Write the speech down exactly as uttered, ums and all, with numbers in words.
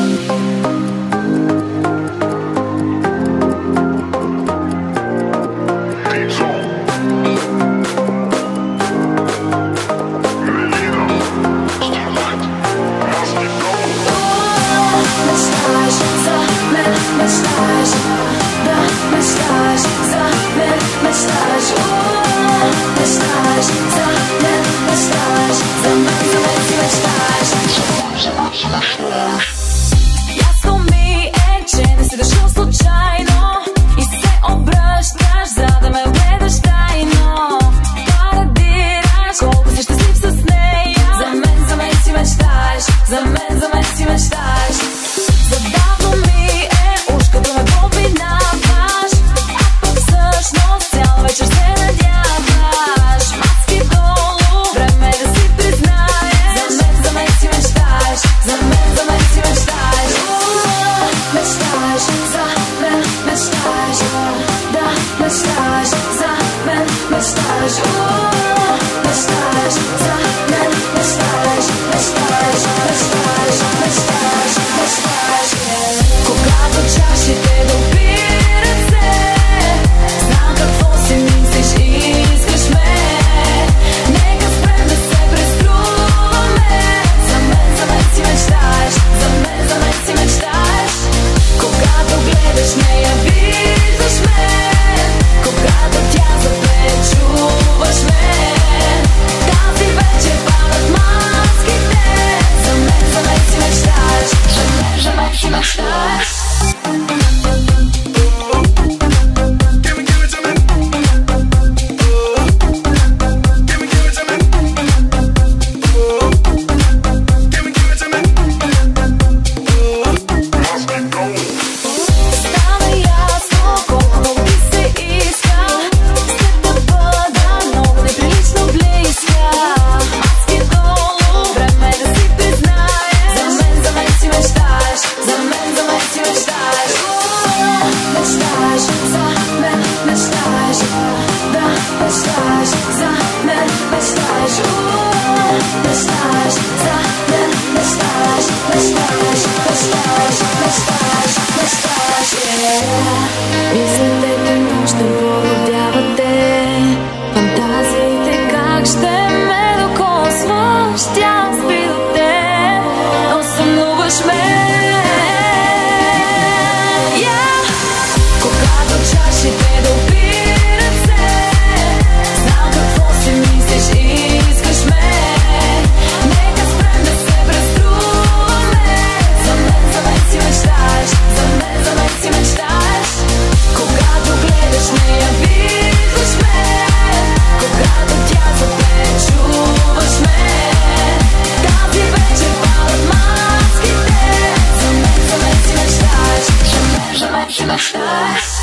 Ясно ми е, че не си дошъл случайно и се обръщаш, за да ме гледаш тайно. Парадираш, колко си щастлив с нея. За мен, за мен си мечтаеш, за мен, за мен си мечтаеш. Задавно ми е уж като ме поминаваш, а пък всъщност цяла вечер се надяваш. Маски долу, време да си признаеш. За мен, за мен си мечтаеш, за мен, за мен си мечтаеш. Мечтаеш, за мен мечтаеш, да, мечтаеш, за мен мечтаеш. Мечтаеш, за мен мечтаеш, мечтаеш, мечтаеш, мечтаеш, мечтаеш. Когато чашите допират се, знам какво си мислиш и искаш ме. Нека спрем да се преструваме. За мен, за мен си мечтаеш, за мен, за мен си мечтаеш. Когато гледаш нея, виждаш ме. Когато тя запее, чуваш ме. Тази вечер падат маските. За мен, за мен си мечтаеш, за мен, за мен си мечтаеш. Стана ясно колко дълго ти се иска след да бъда много неприлично близка. Маски долу, време да си признаеш. За мен, за мен си мечтаеш, за мен, за мен си мечтаеш. Мечтаеш, за мен мечтаеш, да, мечтаеш, за мен мечтаеш. Мечтаеш, за мен мечтаеш, мечтаеш, мечтаеш, мечтаеш, мечтаеш. Мислите, нощ не породявате, фантазиите как ще ме докосваш. Тя спи до теб, но сънуваш ме. Yeah! Когато чашите допират се, знам какво си мислиш и искаш ме. Нека спрем да се преструваме. За мен, за мен си мечтаеш, за мен, за мен си мечтаеш. Когато гледаш нея, виждаш ме. Когато тя запее, чуваш ме. Тази вечер падат маските. За мен, за мен си мечтаеш, за мен, за мен си мечтаеш.